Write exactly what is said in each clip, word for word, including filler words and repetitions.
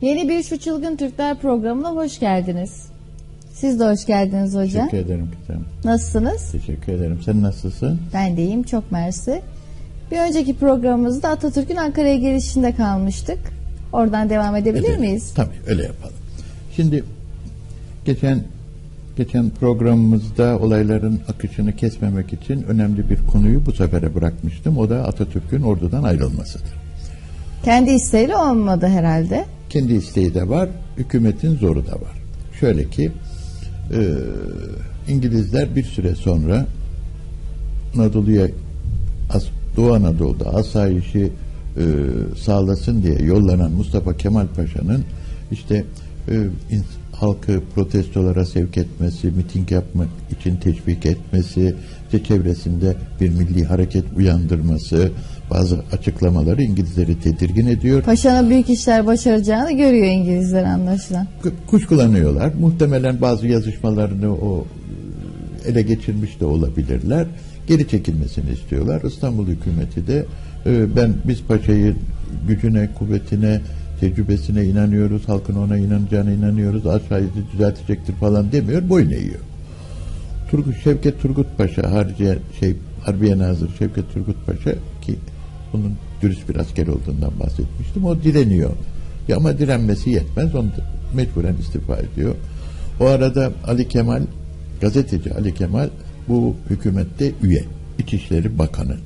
Yeni bir Şu Çılgın Türkler programına hoş geldiniz. Siz de hoş geldiniz hocam. Teşekkür ederim kızım. Nasılsınız? Teşekkür ederim. Sen nasılsın? Ben de iyiyim, çok mersi. Bir önceki programımızda Atatürk'ün Ankara'ya gelişinde kalmıştık. Oradan devam edebilir Edelim. miyiz? Tabii, öyle yapalım. Şimdi geçen geçen programımızda olayların akışını kesmemek için önemli bir konuyu bu sefere bırakmıştım. O da Atatürk'ün ordudan ayrılmasıdır. Kendi isteğiyle olmadı herhalde. Kendi isteği de var, hükümetin zoru da var. Şöyle ki e, İngilizler bir süre sonra Anadolu'ya, Doğu Anadolu'da asayişi e, sağlasın diye yollanan Mustafa Kemal Paşa'nın işte e, in, halkı protestolara sevk etmesi, miting yapmak için teşvik etmesi, işte çevresinde bir milli hareket uyandırması, bazı açıklamaları İngilizleri tedirgin ediyor. Paşa'nın büyük işler başaracağını görüyor İngilizler anlaşılan. Kuşkulanıyorlar. Muhtemelen bazı yazışmalarını o ele geçirmiş de olabilirler. Geri çekilmesini istiyorlar. İstanbul hükümeti de e, ben biz Paşa'yı gücüne, kuvvetine, tecrübesine inanıyoruz, halkın ona inanacağına inanıyoruz, aşağıyı düzeltecektir falan demiyor, boyun eğiyor. Turgut, Şevket Turgut Paşa, Harbiye, şey, Harbiye Nazırı Şevket Turgut Paşa, ki bunun dürüst bir asker olduğundan bahsetmiştim, o direniyor. Ya ama direnmesi yetmez, onu mecburen istifa ediyor. O arada Ali Kemal, gazeteci Ali Kemal bu hükümette üye, İçişleri Bakanı.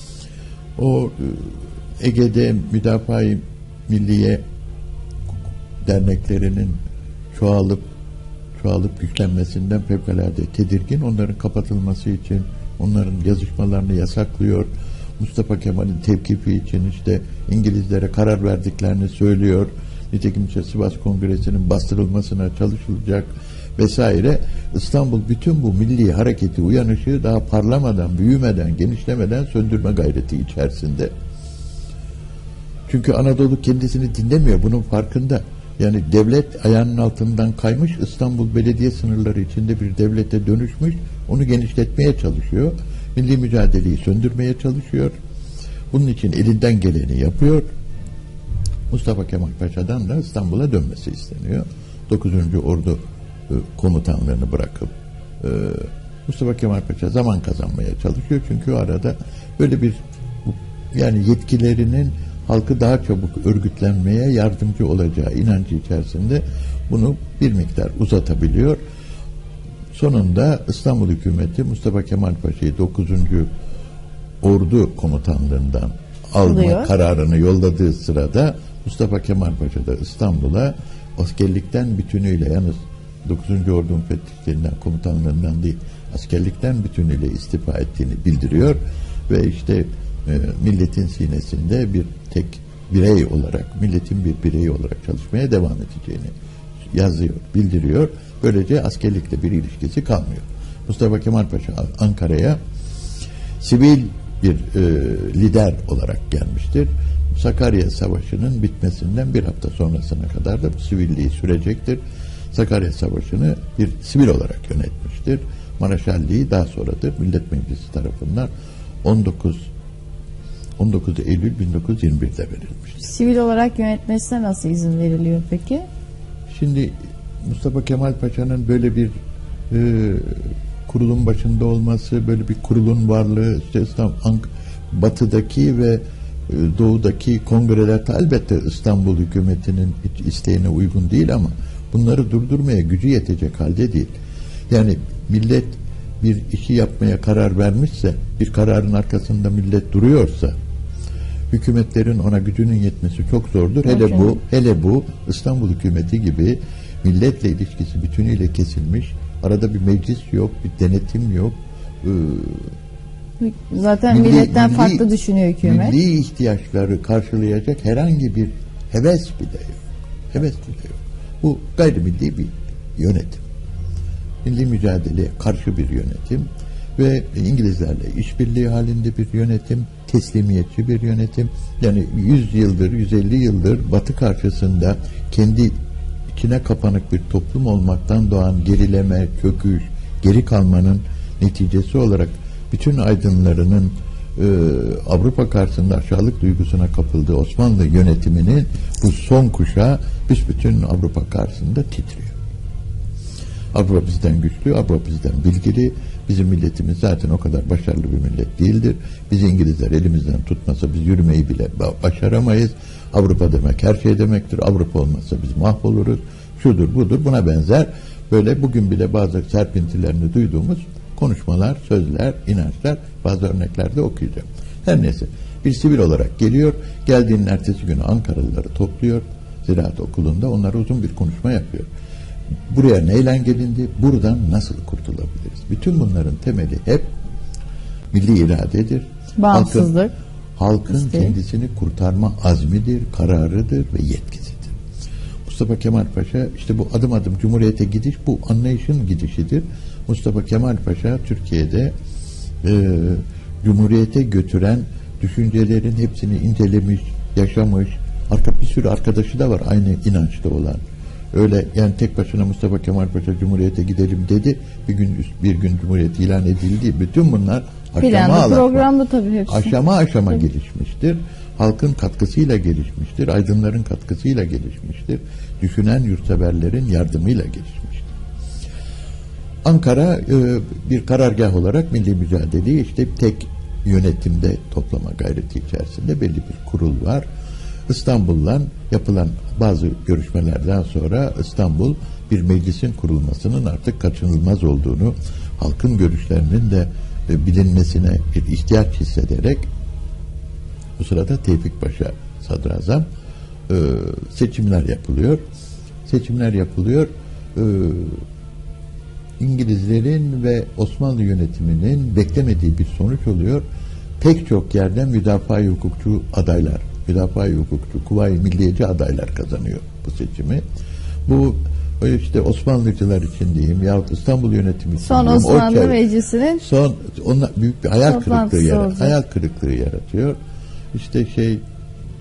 O Ege'de Müdafaa-i Milliye derneklerinin çoğalıp çoğalıp güçlenmesinden fevkalade tedirgin. Onların kapatılması için onların yazışmalarını yasaklıyor. Mustafa Kemal'in tevkifi için işte İngilizlere karar verdiklerini söylüyor. Nitekim işte Sivas Kongresi'nin bastırılmasına çalışılacak vesaire. İstanbul bütün bu milli hareketi, uyanışı daha parlamadan, büyümeden, genişlemeden söndürme gayreti içerisinde. Çünkü Anadolu kendisini dinlemiyor, bunun farkında. Yani devlet ayağının altından kaymış, İstanbul belediye sınırları içinde bir devlete dönüşmüş, onu genişletmeye çalışıyor. Milli mücadeleyi söndürmeye çalışıyor. Bunun için elinden geleni yapıyor. Mustafa Kemal Paşa'dan da İstanbul'a dönmesi isteniyor. dokuzuncu Ordu e, komutanlığını bırakıp e, Mustafa Kemal Paşa zaman kazanmaya çalışıyor. Çünkü o arada böyle bir yani yetkilerinin halkı daha çabuk örgütlenmeye yardımcı olacağı inancı içerisinde bunu bir miktar uzatabiliyor. Sonunda İstanbul hükümeti Mustafa Kemal Paşa'yı dokuzuncu Ordu komutanlığından alma Oluyor. kararını yolladığı sırada Mustafa Kemal Paşa da İstanbul'a askerlikten bütünüyle, yalnız dokuzuncu Ordu müfettişlerinden, komutanlığından değil, askerlikten bütünüyle istifa ettiğini bildiriyor ve işte e, milletin sinesinde bir tek birey olarak, milletin bir bireyi olarak çalışmaya devam edeceğini yazıyor, bildiriyor. Böylece askerlikle bir ilişkisi kalmıyor. Mustafa Kemal Paşa Ankara'ya sivil bir e, lider olarak gelmiştir. Sakarya Savaşı'nın bitmesinden bir hafta sonrasına kadar da bu sivilliği sürecektir. Sakarya Savaşı'nı bir sivil olarak yönetmiştir. Maraşalliği daha sonradır Millet Meclisi tarafından on dokuz Eylül bin dokuz yüz yirmi bir'de verilmiştir. Sivil olarak yönetmesine nasıl izin veriliyor peki? Şimdi Mustafa Kemal Paşa'nın böyle bir e, kurulun başında olması, böyle bir kurulun varlığı, işte İstanbul, batıdaki ve e, doğudaki kongreler elbette İstanbul hükümetinin hiç isteğine uygun değil ama bunları durdurmaya gücü yetecek halde değil. Yani millet bir işi yapmaya karar vermişse, bir kararın arkasında millet duruyorsa, hükümetlerin ona gücünün yetmesi çok zordur. Hele okay. bu, hele bu İstanbul hükümeti gibi milletle ilişkisi bütünüyle kesilmiş, arada bir meclis yok, bir denetim yok. Ee, Zaten milli, milletten milli, farklı düşünüyor hükümet. Milli ihtiyaçları karşılayacak herhangi bir heves bile yok. Heves bile yok. Bu gayrimilli bir yönetim. Milli mücadeleye karşı bir yönetim ve İngilizlerle işbirliği halinde bir yönetim, teslimiyetçi bir yönetim. Yani yüz yıldır, yüz elli yıldır Batı karşısında kendi içine kapanık bir toplum olmaktan doğan gerileme, çöküş, geri kalmanın neticesi olarak bütün aydınlarının Avrupa karşısında aşağılık duygusuna kapıldığı Osmanlı yönetiminin bu son kuşağı büsbütün Avrupa karşısında titriyor. Avrupa bizden güçlü, Avrupa bizden bilgili. Bizim milletimiz zaten o kadar başarılı bir millet değildir. Biz İngilizler elimizden tutmasa biz yürümeyi bile başaramayız. Avrupa demek her şey demektir. Avrupa olmazsa biz mahvoluruz. Şudur budur buna benzer böyle bugün bile bazı serpintilerini duyduğumuz konuşmalar, sözler, inançlar, bazı örneklerde okuyacağım. Her neyse bir sivil olarak geliyor. Geldiğinin ertesi günü Ankaralıları topluyor. Ziraat Okulu'nda onlara uzun bir konuşma yapıyor. Buraya neyle gelindi? Buradan nasıl kurtulabiliriz? Bütün bunların temeli hep milli iradedir. Bağımsızlık. Halkın, halkın kendisini kurtarma azmidir, kararıdır ve yetkisidir. Mustafa Kemal Paşa işte bu adım adım Cumhuriyete gidiş bu anlayışın gidişidir. Mustafa Kemal Paşa Türkiye'de e, Cumhuriyete götüren düşüncelerin hepsini incelemiş, yaşamış. Arka bir sürü arkadaşı da var aynı inançta olan. Öyle yani tek başına Mustafa Kemal Paşa Cumhuriyete gidelim dedi. Bir gün bir gün Cumhuriyet ilan edildi. Bütün bunlar aşama programda tabii hepsi. Aşama aşama tabii. gelişmiştir. Halkın katkısıyla gelişmiştir. Aydınların katkısıyla gelişmiştir. Düşünen yurtseverlerin yardımıyla gelişmiştir. Ankara e, bir karargah olarak milli mücadeleyi işte tek yönetimde toplama gayreti içerisinde belli bir kurul var. İstanbul'dan yapılan bazı görüşmelerden sonra İstanbul bir meclisin kurulmasının artık kaçınılmaz olduğunu, halkın görüşlerinin de e, bilinmesine bir ihtiyaç hissederek bu sırada Tevfik Paşa sadrazam e, seçimler yapılıyor. Seçimler yapılıyor. E, İngilizlerin ve Osmanlı yönetiminin beklemediği bir sonuç oluyor. Pek çok yerden müdafaa-i hukukçu adaylar, müdafaa-i hukukçu, kuvayi milliyeci adaylar kazanıyor bu seçimi. Bu işte Osmanlıcılar için diyeyim yahut İstanbul yönetimi için son diyeyim, Osmanlı Meclisi'nin son onlar büyük bir hayal kırıklığı yarat, hayal kırıklığı yaratıyor. İşte şey e,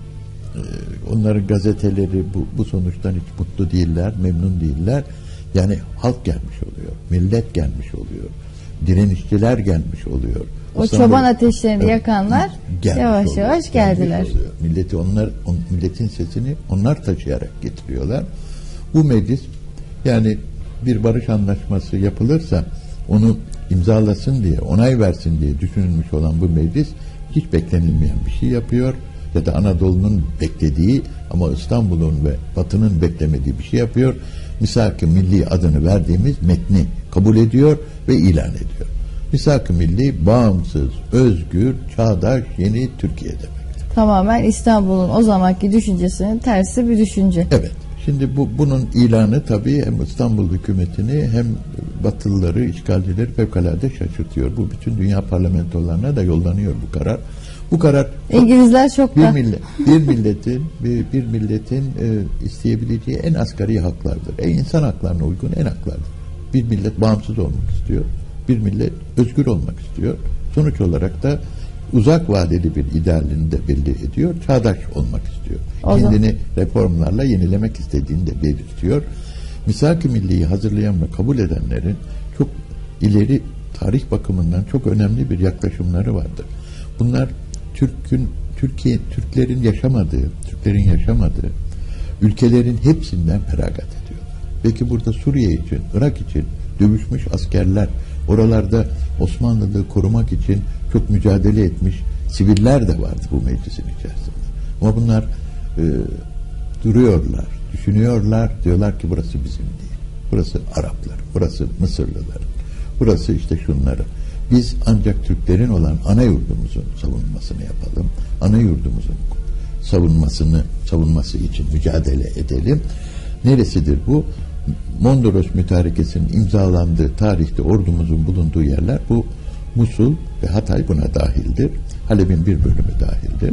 onların gazeteleri bu, bu sonuçtan hiç mutlu değiller, memnun değiller. Yani halk gelmiş oluyor, millet gelmiş oluyor, direnişçiler gelmiş oluyor. O İstanbul, çoban ateşlerini evet, yakanlar yavaş oluyor, yavaş geldiler. Milleti onlar, on, milletin sesini onlar taşıyarak getiriyorlar. Bu meclis yani bir barış anlaşması yapılırsa onu imzalasın diye, onay versin diye düşünülmüş olan bu meclis hiç beklenilmeyen bir şey yapıyor ya da Anadolu'nun beklediği ama İstanbul'un ve Batı'nın beklemediği bir şey yapıyor. Misak-ı Milli adını verdiğimiz metni kabul ediyor ve ilan ediyor. Misak-ı Milli bağımsız, özgür, çağdaş, yeni Türkiye demek. Tamamen İstanbul'un o zamanki düşüncesinin tersi bir düşünce. Evet. Şimdi bu bunun ilanı tabii hem İstanbul hükümetini hem Batılıları, işgalcileri fevkalade şaşırtıyor. Bu bütün dünya parlamentolarına da yollanıyor bu karar. Bu karar İngilizler çok bir da millet, bir milletin bir, bir milletin e, isteyebileceği en asgari haklardır. E, insan haklarına uygun en haklardır. Bir millet bağımsız olmak istiyor. Bir millet özgür olmak istiyor. Sonuç olarak da uzak vadeli bir idealini de belli ediyor. Çağdaş olmak istiyor. O Kendini zaman reformlarla yenilemek istediğini de belirtiyor. Misak-ı Milli'yi hazırlayan ve kabul edenlerin çok ileri tarih bakımından çok önemli bir yaklaşımları vardır. Bunlar Türk'ün, Türkiye, Türklerin yaşamadığı, Türklerin yaşamadığı ülkelerin hepsinden feragat ediyorlar. Peki burada Suriye için, Irak için dövüşmüş askerler, oralarda Osmanlılığı korumak için çok mücadele etmiş siviller de vardı bu meclisin içerisinde. Ama bunlar e, duruyorlar, düşünüyorlar, diyorlar ki burası bizim değil. Burası Araplar, burası Mısırlılar, burası işte şunları. Biz ancak Türklerin olan ana yurdumuzun savunmasını yapalım. Ana yurdumuzun savunmasını savunması için mücadele edelim. Neresidir bu? Mondros Mütarekesi'nin imzalandığı tarihte ordumuzun bulunduğu yerler bu. Musul ve Hatay buna dahildir. Halep'in bir bölümü dahildir.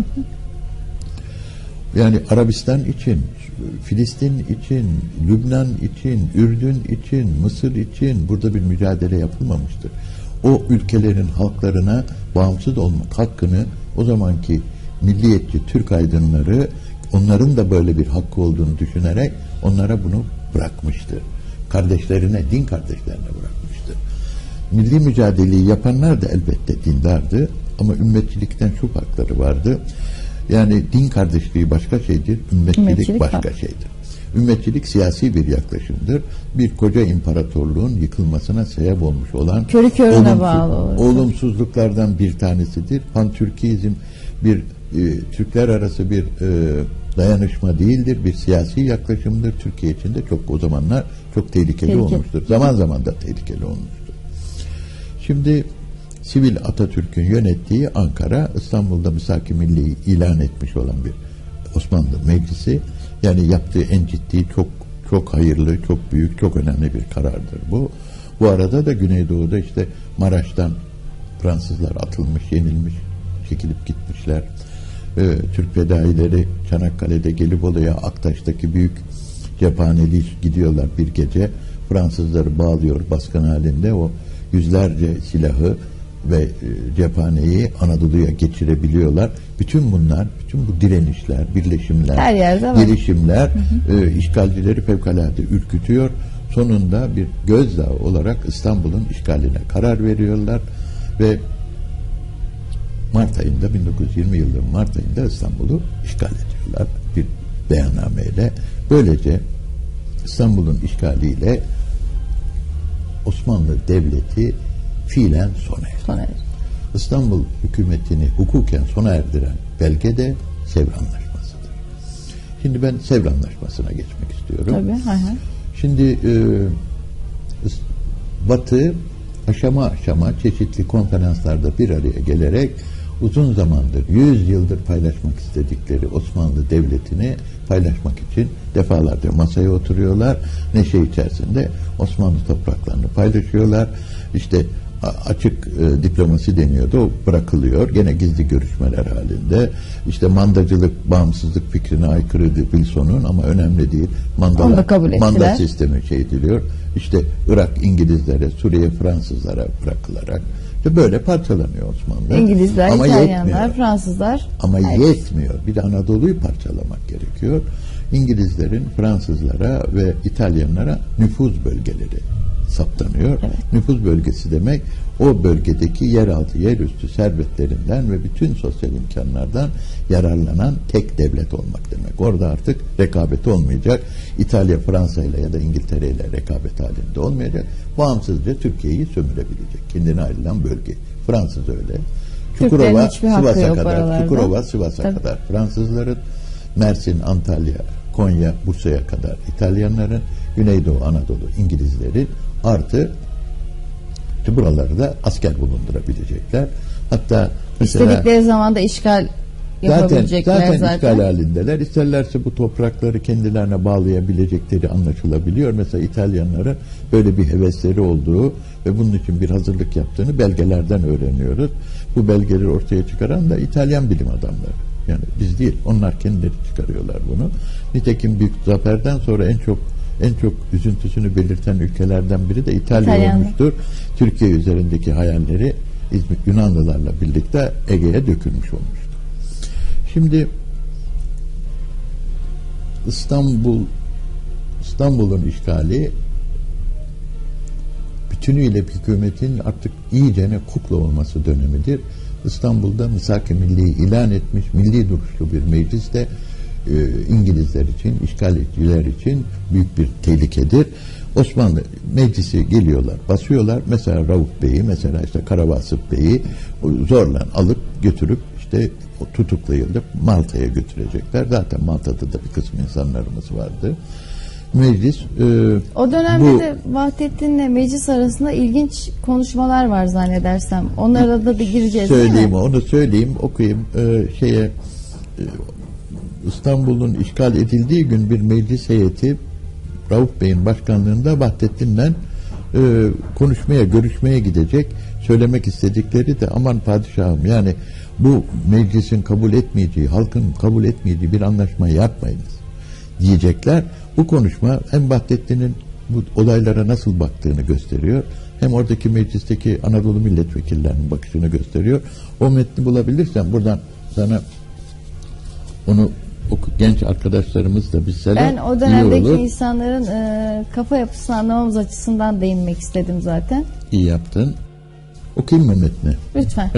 Yani Arabistan için, Filistin için, Lübnan için, Ürdün için, Mısır için burada bir mücadele yapılmamıştır. O ülkelerin halklarına bağımsız olmak hakkını o zamanki milliyetçi Türk aydınları onların da böyle bir hakkı olduğunu düşünerek onlara bunu bırakmıştır. Kardeşlerine, din kardeşlerine bırakmıştır. Milli mücadeleyi yapanlar da elbette dindardı ama ümmetçilikten şu farkları vardı. Yani din kardeşliği başka şeydir, ümmetçilik, Ümmetçilik başka var. şeydir. Ümmetçilik siyasi bir yaklaşımdır. Bir koca imparatorluğun yıkılmasına sebep olmuş olan körü körüne olumsuz, bağlı olur. olumsuzluklardan bir tanesidir. Pan-Türkizm bir e, Türkler arası bir e, dayanışma değildir, bir siyasi yaklaşımdır. Türkiye için de çok o zamanlar çok tehlikeli, Tehlikeli. olmuştur. Zaman zaman da tehlikeli olmuştur. Şimdi sivil Atatürk'ün yönettiği Ankara, İstanbul'da Misak-ı Milli'yi ilan etmiş olan bir Osmanlı Meclisi. Yani yaptığı en ciddi, çok çok hayırlı, çok büyük, çok önemli bir karardır bu. Bu arada da Güneydoğu'da işte Maraş'tan Fransızlar atılmış, yenilmiş, çekilip gitmişler. Ee, Türk fedaileri Çanakkale'de Gelibolu'ya, Aktaş'taki büyük cephaneli gidiyorlar bir gece. Fransızları bağlıyor baskın halinde, o yüzlerce silahı ve e, cephaneyi Anadolu'ya geçirebiliyorlar. Bütün bunlar, bütün bu direnişler, birleşimler, her yerde var. gelişimler hı hı. E, işgalcileri fevkalade ürkütüyor. Sonunda bir gözdağı olarak İstanbul'un işgaline karar veriyorlar ve Mart ayında, bin dokuz yüz yirmi yılının Mart ayında İstanbul'u işgal ediyorlar bir beyannameyle. Böylece İstanbul'un işgaliyle Osmanlı Devleti fiilen sona erdi. Sona erdi. İstanbul hükümetini hukuken sona erdiren belge de Sevr Anlaşması'dır. Şimdi ben Sevr Anlaşması'na geçmek istiyorum. Tabii. Hı hı. Şimdi e, Batı aşama aşama çeşitli konferanslarda bir araya gelerek uzun zamandır, yüz yıldır paylaşmak istedikleri Osmanlı Devleti'ni paylaşmak için defalarca masaya oturuyorlar. Neşe içerisinde Osmanlı topraklarını paylaşıyorlar. İşte açık e, diplomasi deniyordu. O bırakılıyor. Gene gizli görüşmeler halinde. İşte mandacılık, bağımsızlık fikrine aykırıydı Wilson'un, ama önemli değil. Mandala, manda sistemi şey ediliyor. İşte Irak İngilizlere, Suriye Fransızlara bırakılarak işte böyle parçalanıyor Osmanlı. İngilizler, ama İtalyanlar, yetmiyor. Fransızlar. Ama herkes. yetmiyor. Bir de Anadolu'yu parçalamak gerekiyor. İngilizlerin Fransızlara ve İtalyanlara nüfuz bölgeleri saptanıyor. Evet. Nüfuz bölgesi demek o bölgedeki yeraltı, yerüstü servetlerinden ve bütün sosyal imkanlardan yararlanan tek devlet olmak demek. Orada artık rekabet olmayacak. İtalya Fransa ile ya da İngiltere ile rekabet halinde olmayacak. Bağımsızca Türkiye'yi sömürebilecek. Kendine ayrılan bölge. Fransız öyle. Çukurova Sivas'a kadar, Çukurova Sivas'a kadar Fransızların, Mersin, Antalya, Konya, Bursa'ya kadar İtalyanların, Güneydoğu Anadolu İngilizlerin, artı buraları da asker bulundurabilecekler. Hatta mesela istedikleri zaman da işgal yapabilecekler zaten. Zaten, zaten. işgal halindeler. İsterlerse bu toprakları kendilerine bağlayabilecekleri anlaşılabiliyor. Mesela İtalyanların böyle bir hevesleri olduğu ve bunun için bir hazırlık yaptığını belgelerden öğreniyoruz. Bu belgeleri ortaya çıkaran da İtalyan bilim adamları. Yani biz değil, onlar kendileri çıkarıyorlar bunu. Nitekim büyük zaferden sonra en çok en çok üzüntüsünü belirten ülkelerden biri de İtalya İtalyan. olmuştur. Türkiye üzerindeki hayalleri Yunanlılarla birlikte Ege'ye dökülmüş olmuştur. Şimdi İstanbul İstanbul'un işgali bütünüyle hükümetin artık iyicene kukla olması dönemidir. İstanbul'da Misak-ı Milli'yi ilan etmiş milli duruşlu bir meclis de e, İngilizler için, işgalciler için büyük bir tehlikedir. Osmanlı meclisi geliyorlar, basıyorlar. Mesela Rauf Bey'i, mesela işte Karavasıp Bey'i zorla alıp götürüp işte tutuklayılıp Malta'ya götürecekler. Zaten Malta'da da bir kısım insanlarımız vardı. Meclis e, o dönemde bu, de Vahdettin'le meclis arasında ilginç konuşmalar var zannedersem. Onlara da bir gireceğiz. Söyleyeyim, onu söyleyeyim, okuyayım. Ee, şeye e, İstanbul'un işgal edildiği gün bir meclis heyeti Rauf Bey'in başkanlığında Vahdettin'le e, konuşmaya, görüşmeye gidecek. Söylemek istedikleri de aman padişahım, yani bu meclisin kabul etmeyeceği, halkın kabul etmeyeceği bir anlaşma yapmayınız diyecekler. Bu konuşma hem Vahdettin'in bu olaylara nasıl baktığını gösteriyor, hem oradaki meclisteki Anadolu milletvekillerinin bakışını gösteriyor. O metni bulabilirsen buradan sana onu oku, genç arkadaşlarımız da bizlere ben o dönemdeki insanların e, kafa yapısını anlamamız açısından değinmek istedim zaten. İyi yaptın. Okuyayım mı metni? Lütfen. Evet.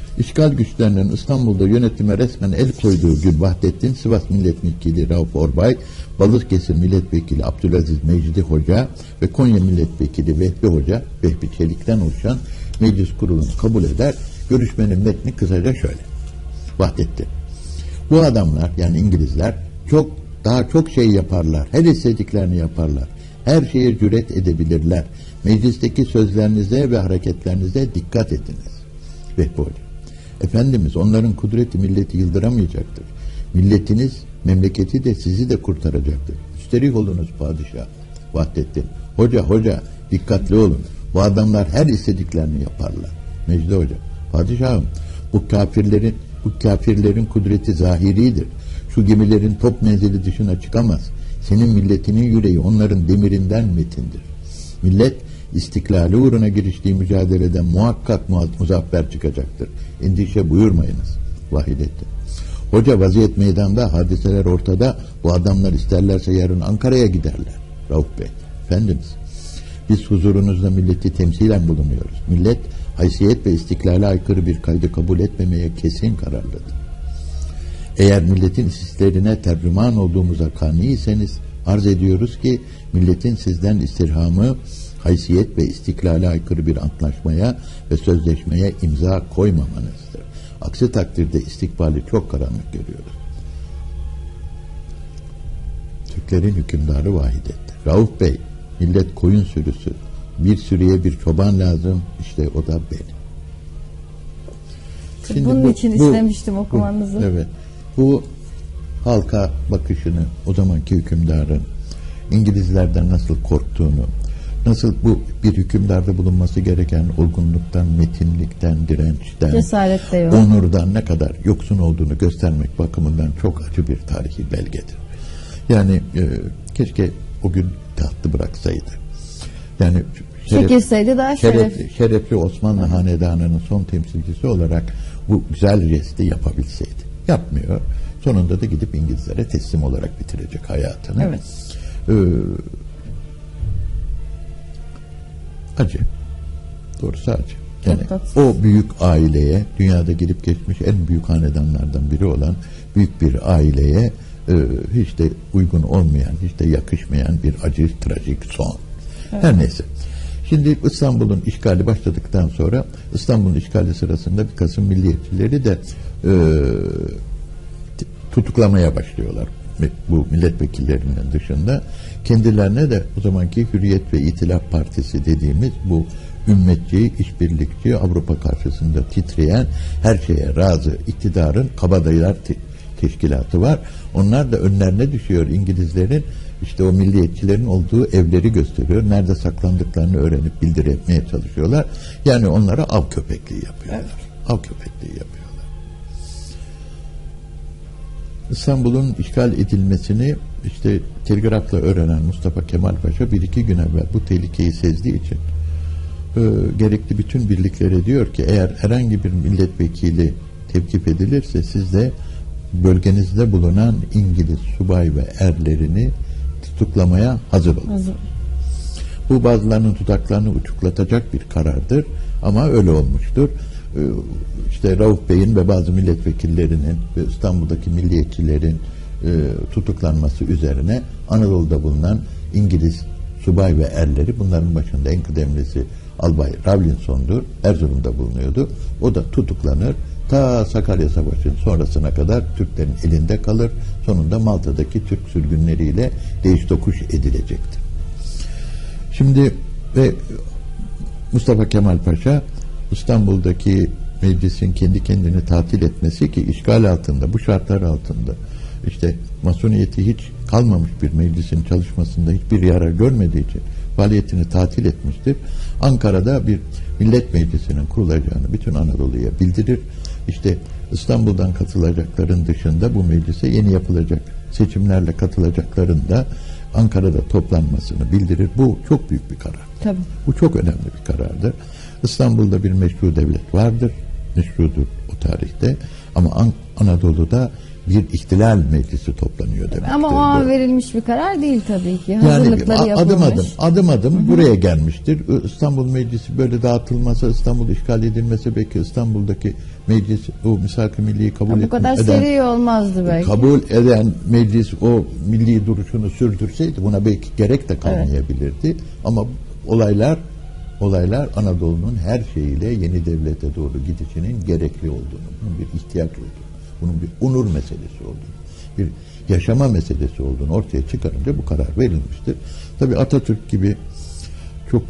İşgal güçlerinin İstanbul'da yönetime resmen el koyduğu gün Vahdettin, Sivas Milletvekili Rauf Orbay, Balıkesir Milletvekili Abdülaziz Mecidi Hoca ve Konya Milletvekili Vehbi Hoca, Vehbi Çelik'ten oluşan meclis kurulunu kabul eder. Görüşmenin metni kısaca şöyle. Vahdettin: bu adamlar, yani İngilizler, çok daha çok şey yaparlar. Her istediklerini yaparlar. Her şeye cüret edebilirler. Meclisteki sözlerinize ve hareketlerinize dikkat ediniz. Vehbi Hoca: Efendimiz, onların kudreti milleti yıldıramayacaktır. Milletiniz, memleketi de sizi de kurtaracaktır. Üstelik olunuz padişah. Vahdettin: Hoca hoca dikkatli olun. Bu adamlar her istediklerini yaparlar. Mecidi Hoca: Padişahım, bu kafirlerin bu kafirlerin kudreti zahiridir. Şu gemilerin top menzili dışına çıkamaz. Senin milletinin yüreği onların demirinden metindir. Millet istiklali uğruna giriştiği mücadeleden muhakkak muzaffer çıkacaktır. Endişe buyurmayınız. Vahidettin: Hoca, vaziyet meydanda, hadiseler ortada. Bu adamlar isterlerse yarın Ankara'ya giderler. Rauf Bey: Efendimiz, biz huzurunuzda milleti temsilen bulunuyoruz. Millet haysiyet ve istiklale aykırı bir kaydı kabul etmemeye kesin kararlıdır. Eğer milletin isteklerine tercüman olduğumuza kaniyseniz arz ediyoruz ki milletin sizden istirhamı haysiyet ve istiklale aykırı bir antlaşmaya ve sözleşmeye imza koymamanızdır. Aksi takdirde istikbali çok karanlık görüyoruz. Türklerin hükümdarı Vahidettin: Rauf Bey, millet koyun sürüsü. Bir sürüye bir çoban lazım. İşte o da benim. Şimdi Bunun bu, için bu, istemiştim okumanızı. Bu, evet. Bu halka bakışını, o zamanki hükümdarın İngilizlerden nasıl korktuğunu, nasıl bu bir hükümdarda bulunması gereken olgunluktan, metinlikten, dirençten, onurdan ne kadar yoksun olduğunu göstermek bakımından çok acı bir tarihi belgedir. Yani e, keşke o gün tahtı bıraksaydı. Yani şeref, çekilseydi daha şeref. şerefli, şerefli Osmanlı Hanedanı'nın son temsilcisi olarak bu güzel jesti yapabilseydi. Yapmıyor. Sonunda da gidip İngilizlere teslim olarak bitirecek hayatını. Evet. Ee, acı. Doğrusu acı. Yani o büyük aileye, dünyada gelip geçmiş en büyük hanedanlardan biri olan büyük bir aileye e, hiç de uygun olmayan, hiç de yakışmayan bir acı, trajik son. Evet. Her neyse. Şimdi İstanbul'un işgali başladıktan sonra İstanbul'un işgali sırasında bir kısım milliyetçileri de e, tutuklamaya başlıyorlar. Bu milletvekillerinin dışında kendilerine de o zamanki Hürriyet ve İtilaf Partisi dediğimiz bu ümmetçi, işbirlikçi, Avrupa karşısında titreyen, her şeye razı iktidarın kabadayılar te- teşkilatı var. Onlar da önlerine düşüyor İngilizlerin, işte o milliyetçilerin olduğu evleri gösteriyor. Nerede saklandıklarını öğrenip bildirmeye çalışıyorlar. Yani onlara av köpekliği yapıyorlar. Evet. Av köpekliği yapıyorlar. İstanbul'un işgal edilmesini işte telgrafla öğrenen Mustafa Kemal Paşa bir iki gün evvel bu tehlikeyi sezdiği için e, gerekli bütün birliklere diyor ki eğer herhangi bir milletvekili tevkif edilirse siz de bölgenizde bulunan İngiliz subay ve erlerini tutuklamaya hazır olun. Hazır. Bu bazılarının tutaklarını uçuklatacak bir karardır ama öyle olmuştur. Ee, işte Rauf Bey'in ve bazı milletvekillerinin ve İstanbul'daki milliyetçilerin e, tutuklanması üzerine Anadolu'da bulunan İngiliz subay ve erleri, bunların başında en kıdemlisi Albay Rawlinson'dur. Erzurum'da bulunuyordu. O da tutuklanır. Ta Sakarya Savaşı'nın sonrasına kadar Türklerin elinde kalır. Sonunda Malta'daki Türk sürgünleriyle değiş tokuş edilecektir. Şimdi ve Mustafa Kemal Paşa İstanbul'daki meclisin kendi kendini tatil etmesi ki işgal altında, bu şartlar altında işte masoniyeti hiç kalmamış bir meclisin çalışmasında hiçbir yarar görmediği için faaliyetini tatil etmiştir. Ankara'da bir millet meclisinin kurulacağını bütün Anadolu'ya bildirir. İşte İstanbul'dan katılacakların dışında bu meclise yeni yapılacak seçimlerle katılacakların da Ankara'da toplanmasını bildirir. Bu çok büyük bir karar. Tabii. Bu çok önemli bir karardır. İstanbul'da bir meşru devlet vardır. Meşrudur o tarihte. Ama An- Anadolu'da bir ihtilal meclisi toplanıyor demektir. Ama o an bu. verilmiş bir karar değil tabii ki. Yani Hazırlıkları yapılmış. adım adım adım adım Hı-hı. buraya gelmiştir. İstanbul Meclisi böyle dağıtılmasa, İstanbul işgal edilmese belki İstanbul'daki meclis o misak-ı milliyi kabul etmez. Bu kadar eden, seri olmazdı belki. Kabul eden meclis o milli duruşunu sürdürseydi buna belki gerek de kalmayabilirdi. Evet. Ama olaylar olaylar Anadolu'nun her şeyiyle yeni devlete doğru gidişinin gerekli olduğunu, bunun bir ihtiyaç olduğunu, bunun bir onur meselesi olduğunu, bir yaşama meselesi olduğunu ortaya çıkarınca bu karar verilmiştir. Tabii Atatürk gibi çok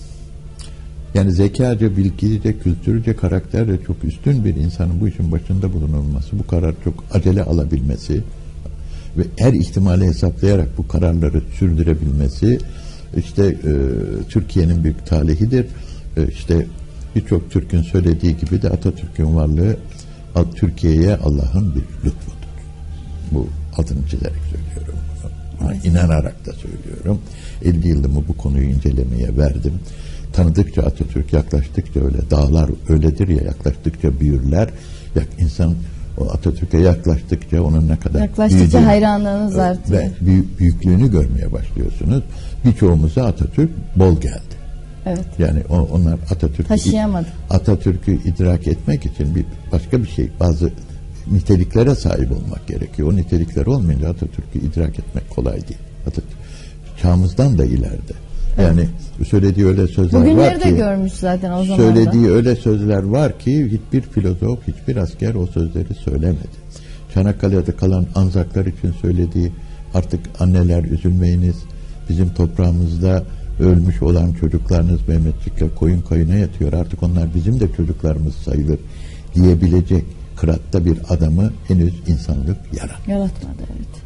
yani zekaca, bilgilice, kültürce, karakterle çok üstün bir insanın bu işin başında bulunulması, bu karar çok acele alabilmesi ve her ihtimali hesaplayarak bu kararları sürdürebilmesi işte e, Türkiye'nin büyük talihidir. E, işte birçok Türk'ün söylediği gibi de Atatürk'ün varlığı Türkiye'ye Allah'ın bir lütfudur. Bu altını çizerek söylüyorum. Evet. İnanarak da söylüyorum. elli yılımı bu konuyu incelemeye verdim. Tanıdıkça Atatürk, yaklaştıkça öyle dağlar öyledir ya, yaklaştıkça büyürler. Yak, insan o Atatürk'e yaklaştıkça onun ne kadar yaklaştıkça hayranlığınız artıyor. Ve büyük, büyüklüğünü görmeye başlıyorsunuz. Birçoğumuza Atatürk bol geldi. Evet. Yani o, onlar Atatürk'ü taşıyamadı. Atatürk'ü idrak etmek için bir başka bir şey, bazı niteliklere sahip olmak gerekiyor. O nitelikler olmayınca Atatürk'ü idrak etmek kolay değil. Atatürk çağımızdan da ileride. Yani evet. söylediği öyle sözler Bugünleri var ki. Bugünleri de görmüş zaten o zaman. Söylediği öyle sözler var ki hiçbir filozof, hiçbir asker o sözleri söylemedi. Çanakkale'de kalan Anzaklar için söylediği, artık anneler üzülmeyiniz, bizim toprağımızda ölmüş olan çocuklarınız Mehmetçik'le koyun kayına yatıyor, artık onlar bizim de çocuklarımız sayılır diyebilecek kıratta bir adamı henüz insanlık yaratmadı. Yaratmadı, evet.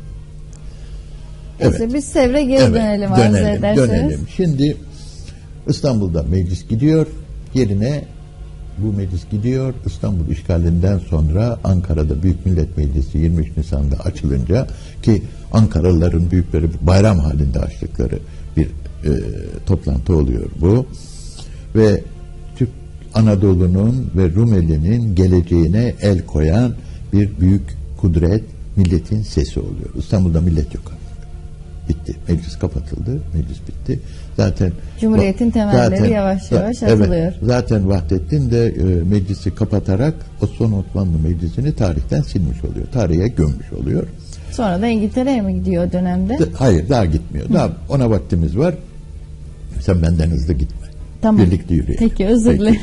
Evet. Neyse, biz Sevr'e geri evet, dönelim, arzu dönelim, ederseniz. dönelim. Şimdi İstanbul'da meclis gidiyor, yerine bu meclis gidiyor. İstanbul işgalinden sonra Ankara'da Büyük Millet Meclisi yirmi üç Nisan'da açılınca, ki Ankaralıların büyükleri bayram halinde açtıkları bir e, toplantı oluyor bu. Ve Türk Anadolu'nun ve Rumeli'nin geleceğine el koyan bir büyük kudret, milletin sesi oluyor. İstanbul'da millet yok artık. Bitti. Meclis kapatıldı. Meclis bitti. Zaten Cumhuriyet'in temelleri zaten, yavaş yavaş evet, atılıyor. zaten Vahdettin de e, meclisi kapatarak Osmanlı Osmanlı Meclisi'ni tarihten silmiş oluyor. Tarihe gömmüş oluyor. Sonra da İngiltere'ye mi gidiyor o dönemde? De, hayır, daha gitmiyor. Hı. Daha ona vaktimiz var. Sen benden hızlı gitme. Tamam. Birlikte yürüyelim. Peki, özür dilerim.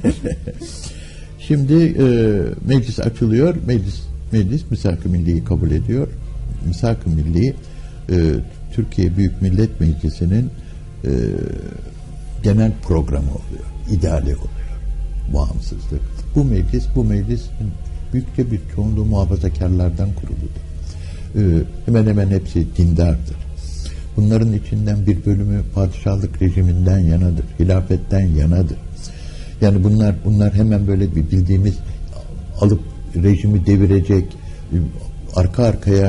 Şimdi e, meclis açılıyor. Meclis meclis Misak-ı Milli'yi kabul ediyor. Misak-ı Milli e, Türkiye Büyük Millet Meclisi'nin e, genel programı oluyor. İdeali oluyor. Bağımsızlık. Bu meclis, bu meclis büyükçe bir çoğunluğu muhafazakarlardan kuruludur. E, hemen hemen hepsi dindardır. Bunların içinden bir bölümü padişahlık rejiminden yanadır. Hilafetten yanadır. Yani bunlar bunlar hemen böyle bir bildiğimiz alıp rejimi devirecek, arka arkaya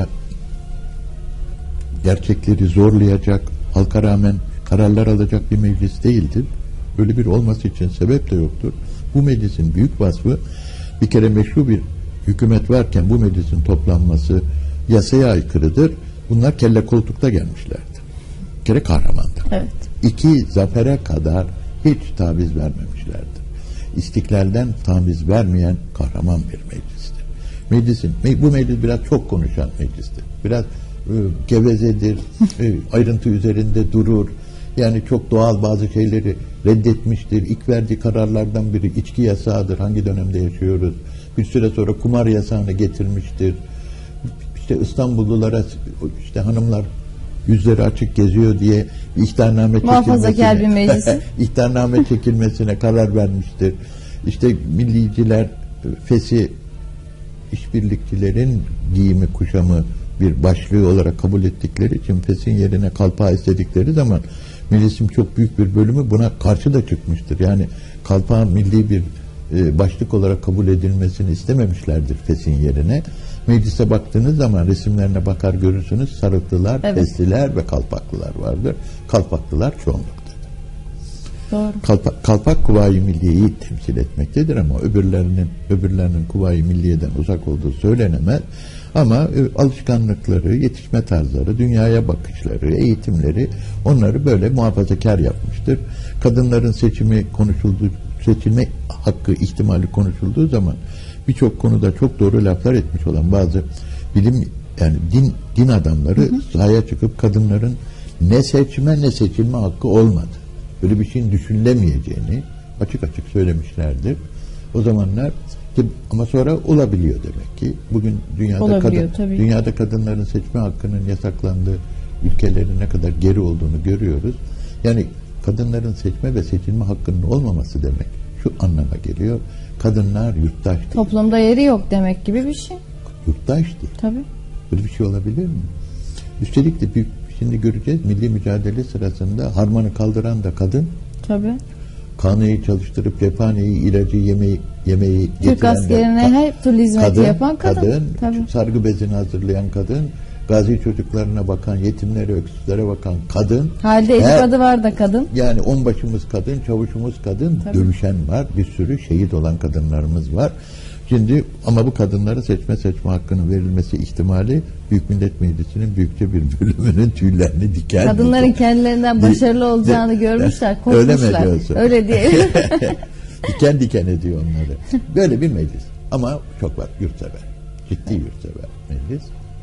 gerçekleri zorlayacak, halka rağmen kararlar alacak bir meclis değildir. Böyle bir olması için sebep de yoktur. Bu meclisin büyük vasfı, bir kere meşru bir hükümet varken bu meclisin toplanması yasaya aykırıdır. Bunlar kelle koltukta gelmişlerdi. Bir kere kahramandır. Evet. İki, zafere kadar hiç taviz vermemişlerdi. İstiklalden taviz vermeyen kahraman bir meclistir. Meclisin, bu meclis biraz çok konuşan meclistir. Biraz e, gevezedir, e, ayrıntı üzerinde durur. Yani çok doğal bazı şeyleri reddetmiştir. İlk verdiği kararlardan biri içki yasağıdır. Hangi dönemde yaşıyoruz? Bir süre sonra kumar yasağını getirmiştir. İşte İstanbullulara, işte hanımlar yüzleri açık geziyor diye ihtarname muhafazakar bir meclis. ihtarname çekilmesine karar vermiştir. İşte milliciler fesi işbirlikçilerin giyimi kuşamı bir başlığı olarak kabul ettikleri için fesin yerine kalpağı istedikleri zaman meclisin çok büyük bir bölümü buna karşı da çıkmıştır. Yani kalpağın milli bir e, başlık olarak kabul edilmesini istememişlerdir fesin yerine. Meclise baktığınız zaman resimlerine bakar görürsünüz, sarıklılar, evet, fesliler ve kalpaklılar vardır. Kalpaklılar çoğunluktadır. Doğru. Kalpak, kalpak Kuvayi Milliye'yi temsil etmektedir ama öbürlerinin öbürlerinin Kuvayi Milliye'den uzak olduğu söylenemez. Ama e, alışkanlıkları, yetişme tarzları, dünyaya bakışları, eğitimleri onları böyle muhafazakar yapmıştır. Kadınların seçimi konuşulduğu, seçilme hakkı ihtimali konuşulduğu zaman birçok konuda çok doğru laflar etmiş olan bazı bilim yani din din adamları hı hı. sahaya çıkıp kadınların ne seçme ne seçilme hakkı olmadı. Böyle bir şeyin düşünülemeyeceğini açık açık söylemişlerdir. O zamanlar ama sonra olabiliyor demek ki. Bugün dünyada kadın, dünyada kadınların seçme hakkının yasaklandığı ülkelerin ne kadar geri olduğunu görüyoruz. Yani kadınların seçme ve seçilme hakkının olmaması demek şu anlama geliyor. Kadınlar yurttaş değil. Toplumda yeri yok demek gibi bir şey. Yurttaş değil. Tabii. Böyle bir şey olabilir mi? Üstelik de büyük, şimdi göreceğiz milli mücadele sırasında harmanı kaldıran da kadın. Tabii. Kanıyı çalıştırıp cephaneyi, ilacı, yemeği, yemeği getiren Türk askerine ka- her türlü hizmeti kadın, yapan kadın. Kadın, Tabii. sargı bezini hazırlayan kadın, gazi çocuklarına bakan, yetimlere, öksüzlere bakan kadın. Halde Edip adı var da kadın. Yani onbaşımız kadın, çavuşumuz kadın, tabii. Dövüşen var, bir sürü şehit olan kadınlarımız var. Şimdi ama bu kadınlara seçme seçme hakkının verilmesi ihtimali Büyük Millet Meclisi'nin büyükçe bir bölümünün tüylerini diken. Kadınların kendilerinden başarılı olacağını de, görmüşler, korkmuşlar. Öyle mi diyorsun? Öyle diyelim. diken diken ediyor onları. Böyle bir meclis. Ama çok var, yurtsever. Ciddi yurtsever meclis.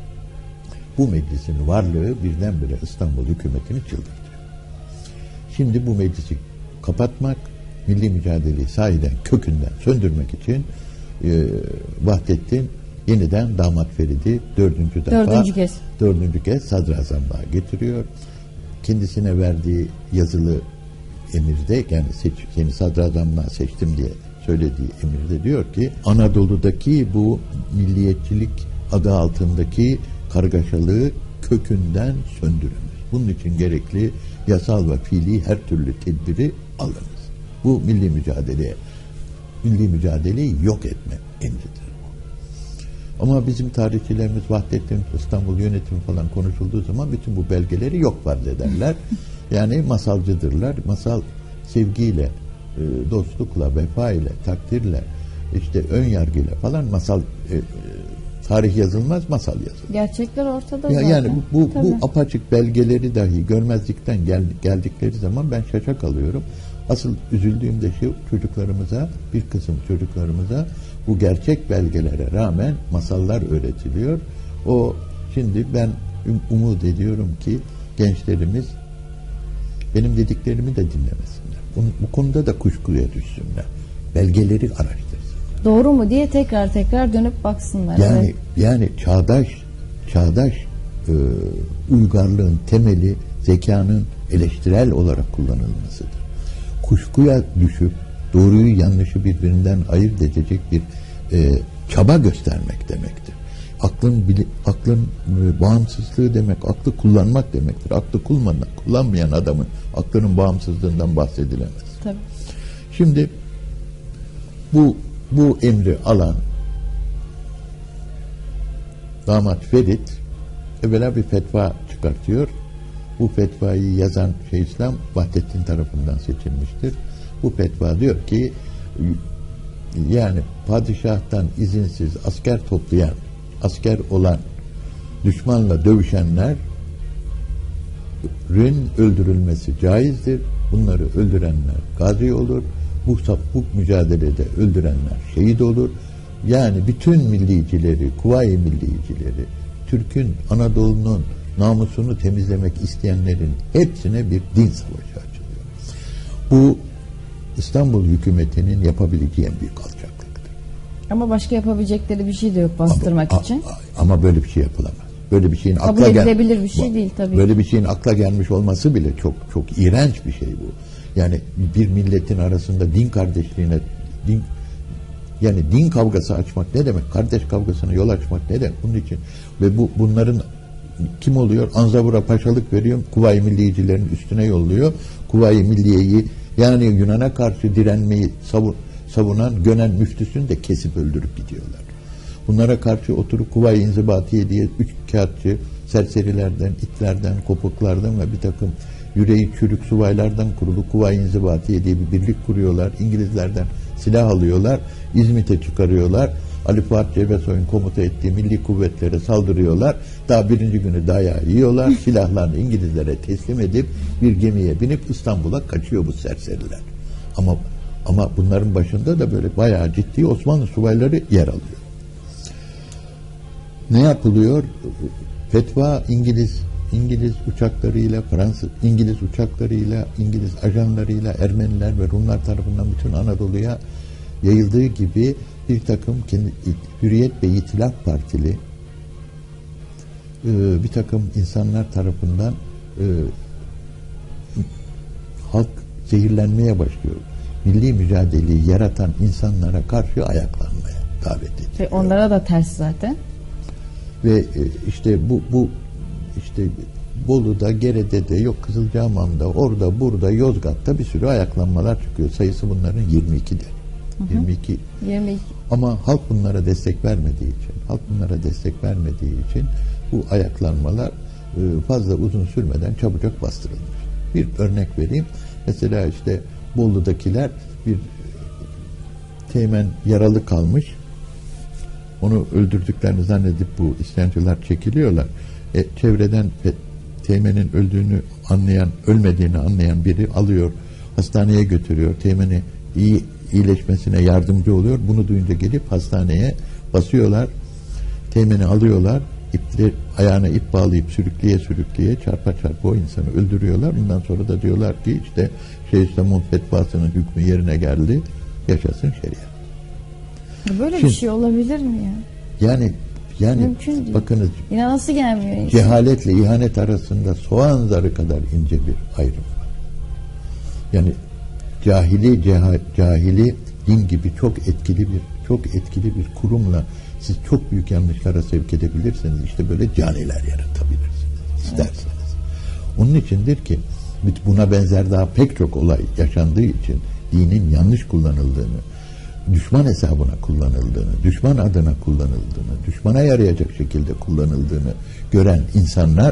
Bu meclisin varlığı birdenbire İstanbul hükümetini çıldırtıyor. Şimdi bu meclisi kapatmak, milli mücadeleyi sahiden kökünden söndürmek için e, Vahdettin yeniden damat Ferid'i dördüncü defa dördüncü kez, dördüncü kez sadrazamlığa getiriyor. Kendisine verdiği yazılı emirde yani seç, seni sadrazamlığa seçtim diye söylediği emirde diyor ki Anadolu'daki bu milliyetçilik adı altındaki kargaşalığı kökünden söndürünüz. Bunun için gerekli yasal ve fiili her türlü tedbiri alınız. Bu milli mücadeleye milli mücadeleyi yok etme emridir. Ama bizim tarihçilerimiz Vahdettin İstanbul yönetimi falan konuşulduğu zaman bütün bu belgeleri yok farz ederler. Yani masalcıdırlar. Masal sevgiyle, dostlukla, vefa ile, takdirle, işte ön yargıyla falan masal e, tarih yazılmaz, masal yazılır. Gerçekler ortada ya, zaten. Yani bu, bu, bu apaçık belgeleri dahi görmezlikten gel, geldikleri zaman ben şaşa kalıyorum. Asıl üzüldüğüm de şu, çocuklarımıza, bir kısım çocuklarımıza bu gerçek belgelere rağmen masallar öğretiliyor. O şimdi ben umut ediyorum ki gençlerimiz benim dediklerimi de dinlemesinler. Bu, bu konuda da kuşkuya düşsünler. Belgeleri araştırsınlar. Doğru mu diye tekrar tekrar dönüp baksınlar. Yani evet. yani çağdaş çağdaş e, uygarlığın temeli zekanın eleştirel olarak kullanılmasıdır. Kuşkuya düşüp doğruyu yanlışı birbirinden ayırt edecek bir e, çaba göstermek demektir. Aklın aklın e, bağımsızlığı demek, aklı kullanmak demektir. Aklı kullanmak, kullanmayan adamın aklının bağımsızlığından bahsedilemez. Tabii. Şimdi bu bu emri alan damat Ferit evvela bir fetva çıkartıyor. Bu fetvayı yazan Şeyhülislam Vahdettin tarafından seçilmiştir. Bu fetva diyor ki yani padişahtan izinsiz asker toplayan, asker olan, düşmanla dövüşenlerin öldürülmesi caizdir. Bunları öldürenler gazi olur. Bu, bu mücadelede öldürenler şehit olur. Yani bütün millicileri, kuvayi millicileri, Türk'ün, Anadolu'nun namusunu temizlemek isteyenlerin hepsine bir din savaşı açılıyor. Bu İstanbul hükümetinin yapabileceği en büyük alçaklıktır. Ama başka yapabilecekleri bir şey de yok bastırmak ama, için. Ama böyle bir şey yapılamaz. Böyle bir şeyin kabul akla edilebilir gel- bir şey değil tabii. Böyle bir şeyin akla gelmiş olması bile çok çok iğrenç bir şey bu. Yani bir milletin arasında din kardeşliğine din yani din kavgası açmak ne demek? Kardeş kavgasına yol açmak ne demek? Bunun için ve bu bunların kim oluyor? Anzavur'a paşalık veriyor. Kuvayi Milliyecilerin üstüne yolluyor. Kuvayi Milliye'yi yani Yunan'a karşı direnmeyi savun, savunan Gönen müftüsünü de kesip öldürüp gidiyorlar. Bunlara karşı oturup Kuvayi İnzibatiye diye üç kağıtçı serserilerden, itlerden, kopuklardan ve bir takım yüreği çürük subaylardan kurulu Kuvayi İnzibatiye diye bir birlik kuruyorlar. İngilizlerden silah alıyorlar. İzmit'e çıkarıyorlar. Ali Fuat Cebesoy'un komuta ettiği milli kuvvetlere saldırıyorlar. Daha birinci günü dayağı yiyorlar. Silahlarını İngilizlere teslim edip bir gemiye binip İstanbul'a kaçıyor bu serseriler. Ama ama bunların başında da böyle bayağı ciddi Osmanlı subayları yer alıyor. Ne yapılıyor? Fetva İngiliz İngiliz uçaklarıyla, Fransız İngiliz uçaklarıyla, İngiliz ajanlarıyla Ermeniler ve Rumlar tarafından bütün Anadolu'ya yayıldığı gibi bir takım kendi, Hürriyet ve İtilaf Partili e, bir takım insanlar tarafından e, halk zehirlenmeye başlıyor. Milli mücadeleyi yaratan insanlara karşı ayaklanmaya davet ediyor. Ve onlara da ters zaten. Ve e, işte bu bu işte Bolu'da, Gerede'de, yok Kızılcahamam'da, orada, burada, Yozgat'ta bir sürü ayaklanmalar çıkıyor. Sayısı bunların yirmi ikide. Hı hı. yirmi iki. yirmi iki. Ama halk bunlara destek vermediği için, halk bunlara destek vermediği için bu ayaklanmalar e, fazla uzun sürmeden çabucak bastırılmış. Bir örnek vereyim. Mesela işte Bolu'dakiler bir teğmen yaralı kalmış. Onu öldürdüklerini zannedip bu isyancılar çekiliyorlar. E, çevreden teğmenin öldüğünü anlayan, ölmediğini anlayan biri alıyor, hastaneye götürüyor. Teğmeni iyi iyileşmesine yardımcı oluyor. Bunu duyunca gelip hastaneye basıyorlar. Teğmeni alıyorlar. İpli, ayağına ip bağlayıp sürükleye sürükleye çarpa çarpa o insanı öldürüyorlar. Ondan sonra da diyorlar ki işte Şeyhülislam'ın fetvasının hükmü yerine geldi. Yaşasın şeriat. Böyle Şimdi, bir şey olabilir mi ya? Yani yani mümkün değil. Bakınız, İnanası gelmiyor insan. Cehaletle ihanet arasında soğan zarı kadar ince bir ayrım var. Yani cahili ceha, cahili din gibi çok etkili bir çok etkili bir kurumla siz çok büyük yanlışlara sevk edebilirsiniz. İşte böyle caniler yaratabilirsiniz isterseniz. Evet. Onun içindir ki buna benzer daha pek çok olay yaşandığı için dinin yanlış kullanıldığını, düşman hesabına kullanıldığını, düşman adına kullanıldığını, düşmana yarayacak şekilde kullanıldığını gören insanlar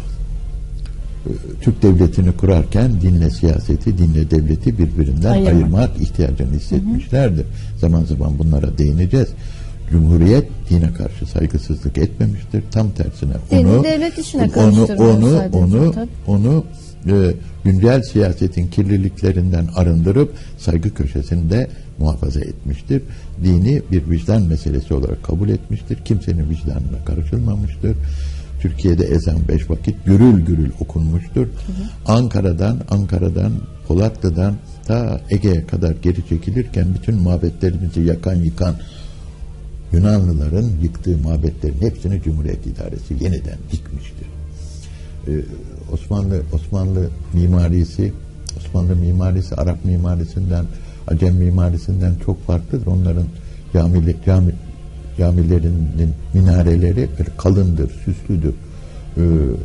Türk devletini kurarken dinle siyaseti, dinle devleti birbirinden Ayırma. ayırmak ihtiyacını hissetmişlerdir. Hı hı. Zaman zaman bunlara değineceğiz. Cumhuriyet dine karşı saygısızlık etmemiştir. Tam tersine onu Dini devlet işine onu onu sadece, onu tabii. onu e, güncel siyasetin kirliliklerinden arındırıp saygı köşesinde muhafaza etmiştir. Dini bir vicdan meselesi olarak kabul etmiştir. Kimsenin vicdanına karışılmamıştır. Türkiye'de ezan beş vakit gürül gürül okunmuştur. Hı hı. Ankara'dan, Ankara'dan, Polatlı'dan ta Ege'ye kadar geri çekilirken bütün mabetlerimizi yakan yıkan Yunanlıların yıktığı mabetlerin hepsini Cumhuriyet İdaresi yeniden dikmiştir. Ee, Osmanlı Osmanlı mimarisi, Osmanlı mimarisi Arap mimarisinden, Acem mimarisinden çok farklıdır. Onların camili, cami camilerinin minareleri böyle kalındır, süslüdür. Ee,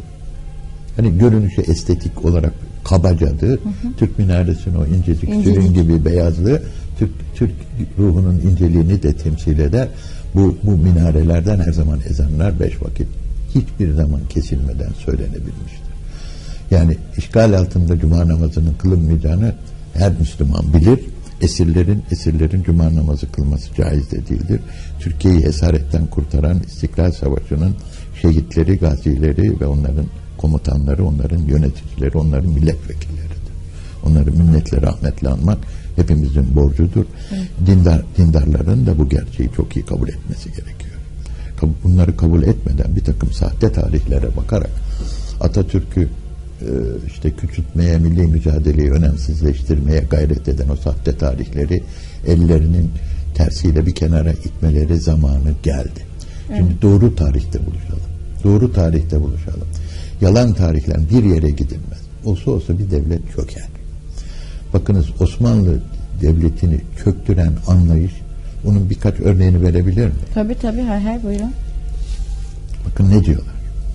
hani görünüşe estetik olarak kabacadır. Hı hı. Türk minaresinin o incecik, İncelik. sürün gibi beyazlığı Türk, Türk ruhunun inceliğini de temsil eder. Bu, bu minarelerden her zaman ezanlar beş vakit hiçbir zaman kesilmeden söylenebilmiştir. Yani işgal altında cuma namazının kılınmayacağını her Müslüman bilir. Esirlerin esirlerin cuma namazı kılması caiz de değildir. Türkiye'yi esaretten kurtaran İstiklal Savaşı'nın şehitleri, gazileri ve onların komutanları, onların yöneticileri, onların milletvekilleridir. Onları minnetle, rahmetle anmak hepimizin borcudur. Evet. Dindar, dindarların da bu gerçeği çok iyi kabul etmesi gerekiyor. Bunları kabul etmeden bir takım sahte tarihlere bakarak Atatürk'ü işte küçültmeye, milli mücadeleyi önemsizleştirmeye gayret eden o sahte tarihleri ellerinin tersiyle bir kenara itmeleri zamanı geldi. Evet. Şimdi doğru tarihte buluşalım. Doğru tarihte buluşalım. Yalan tarihler bir yere gidilmez. Olsa olsa bir devlet çöker. Bakınız Osmanlı Devleti'ni çöktüren anlayış, bunun birkaç örneğini verebilir mi? Tabii tabii, her her buyurun. Bakın ne diyorlar?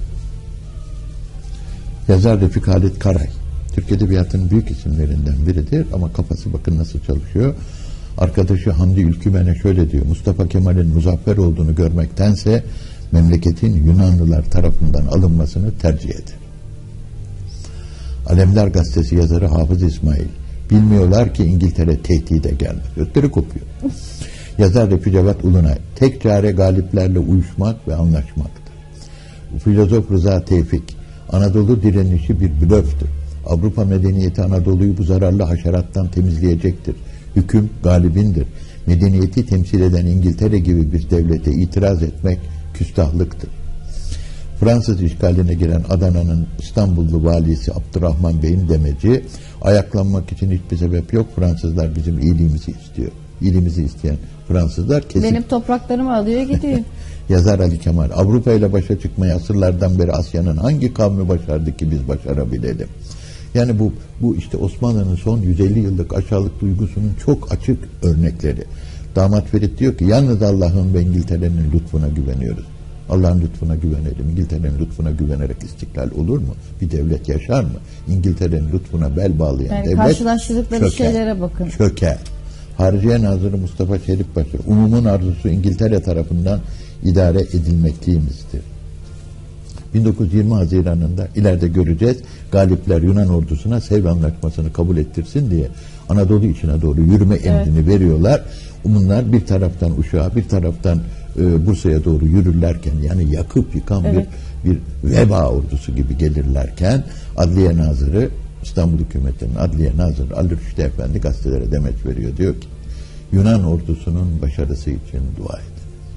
Yazar Refik Halit Karay, Türk Edebiyatı'nın büyük isimlerinden biridir ama kafası bakın nasıl çalışıyor. Arkadaşı Hamdi Ülkümen'e şöyle diyor: Mustafa Kemal'in muzaffer olduğunu görmektense memleketin Yunanlılar tarafından alınmasını tercih eder. Alemdar Gazetesi yazarı Hafız İsmail. Bilmiyorlar ki İngiltere tehdide gelmez. Ötleri kopuyor. Yazar Refik Cevat Ulunay. Tek çare galiplerle uyuşmak ve anlaşmaktır. Filozof Rıza Tevfik. Anadolu direnişi bir blöftür. Avrupa medeniyeti Anadolu'yu bu zararlı haşerattan temizleyecektir. Hüküm galibindir. Medeniyeti temsil eden İngiltere gibi bir devlete itiraz etmek küstahlıktır. Fransız işgaline giren Adana'nın İstanbullu valisi Abdurrahman Bey'in demeci, ayaklanmak için hiçbir sebep yok, Fransızlar bizim iyiliğimizi istiyor. İyiliğimizi isteyen Fransızlar kesin. Benim topraklarımı alıyor gidiyor. Yazar Ali Kemal, Avrupa ile başa çıkmayı asırlardan beri Asya'nın hangi kavmi başardı ki biz başarabilelim? Yani bu bu işte Osmanlı'nın son yüz elli yıllık aşağılık duygusunun çok açık örnekleri. Damat Ferit diyor ki yalnız Allah'ın ve İngiltere'nin lütfuna güveniyoruz. Allah'ın lütfuna güvenelim. İngiltere'nin lütfuna güvenerek istiklal olur mu? Bir devlet yaşar mı? İngiltere'nin lütfuna bel bağlayan yani devlet karşılaştırdıkları çöker. şeylere bakın. Çöker. Hariciye Nazırı Mustafa Şerif Paşa, umumun arzusu İngiltere tarafından idare edilmekteyimizdir. bin dokuz yüz yirmi Haziran'ında ileride göreceğiz, galipler Yunan ordusuna Sevr Anlaşması'nı kabul ettirsin diye Anadolu içine doğru yürüme emrini evet. veriyorlar. Bunlar bir taraftan Uşak'a, bir taraftan e, Bursa'ya doğru yürürlerken, yani yakıp yıkan evet. bir, bir veba ordusu gibi gelirlerken, Adliye Nazırı, İstanbul hükümetinin Adliye Nazırı Ali Rüştü Efendi gazetelere demeç veriyor. Diyor ki, Yunan ordusunun başarısı için dua edin.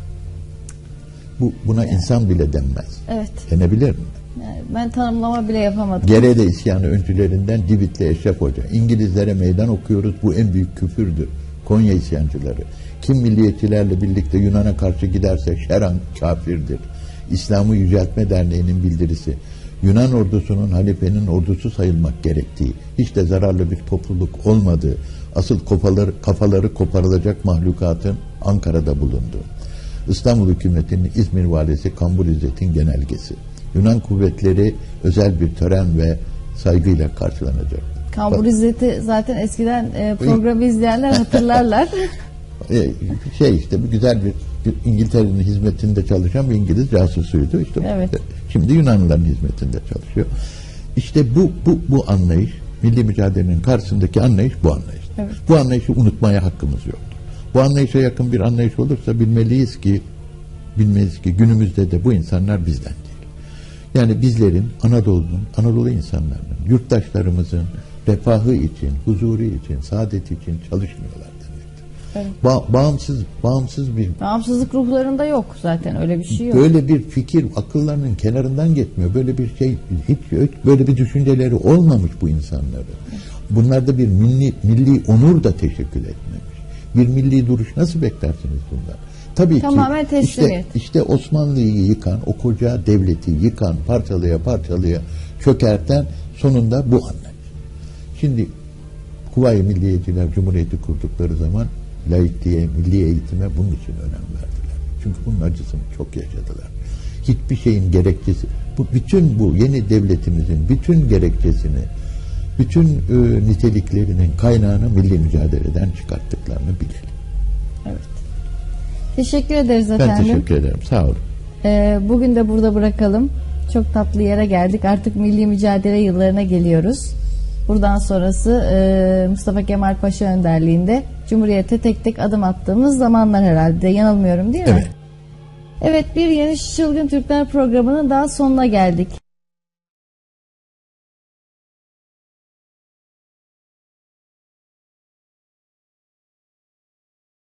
Bu, buna evet. insan bile denmez. Evet. Denebilir mi? Yani ben tanımlama bile yapamadım. Gerede isyanı öncülerinden Divitli Eşref Hoca. İngilizlere meydan okuyoruz, bu en büyük küfürdür. Konya isyancıları. Kim milliyetçilerle birlikte Yunan'a karşı giderse şeran kafirdir. İslam'ı Yüceltme Derneği'nin bildirisi. Yunan ordusunun halifenin ordusu sayılmak gerektiği, hiç de zararlı bir topluluk olmadığı, asıl kafaları, kafaları koparılacak mahlukatın Ankara'da bulunduğu. İstanbul hükümetinin İzmir valisi Kambur İzzet'in genelgesi. Yunan kuvvetleri özel bir tören ve saygıyla karşılanacak. Kambur İzzet'i zaten eskiden e, programı izleyenler hatırlarlar. e, şey işte bir güzel bir, bir İngiltere'nin hizmetinde çalışan bir İngiliz casusuydu. İşte evet. Şimdi Yunanlıların hizmetinde çalışıyor. İşte bu bu bu anlayış, milli mücadelenin karşısındaki anlayış bu anlayış. Evet. Bu anlayışı unutmaya hakkımız yoktur. Bu anlayışa yakın bir anlayış olursa bilmeliyiz ki bilmeliyiz ki günümüzde de bu insanlar bizden değil. Yani bizlerin, Anadolu'nun, Anadolu insanlarının, yurttaşlarımızın refahı için, huzuru için, saadeti için çalışmıyorlar demektir. Evet. Ba- bağımsız, bağımsız bir... Bağımsızlık ruhlarında yok zaten, öyle bir şey yok. Böyle bir fikir akıllarının kenarından geçmiyor. Böyle bir şey, hiç, hiç böyle bir düşünceleri olmamış bu insanların. Bunlarda bir milli, milli onur da teşekkül etmemiş. Bir milli duruş nasıl beklersiniz bundan? Tabii tamamen ki işte, işte Osmanlı'yı yıkan, o koca devleti yıkan, parçalaya parçalaya çökerten sonunda bu anlayış. Şimdi Kuvayi Milliyeciler Cumhuriyeti kurdukları zaman laikliğe, milli eğitime bunun için önem verdiler. Çünkü bunun acısını çok yaşadılar. Hiçbir şeyin gerekçesi, bu bütün bu yeni devletimizin bütün gerekçesini, bütün e, niteliklerinin kaynağını milli mücadeleden çıkarttıklarını bilelim. Evet. Teşekkür ederiz efendim. Ben teşekkür ederim. Sağ olun. Ee, bugün de burada bırakalım. Çok tatlı yere geldik. Artık milli mücadele yıllarına geliyoruz. Buradan sonrası e, Mustafa Kemal Paşa önderliğinde Cumhuriyete tek tek adım attığımız zamanlar herhalde. Yanılmıyorum değil mi? Evet. Evet, bir Yeni Çılgın Türkler programının daha sonuna geldik.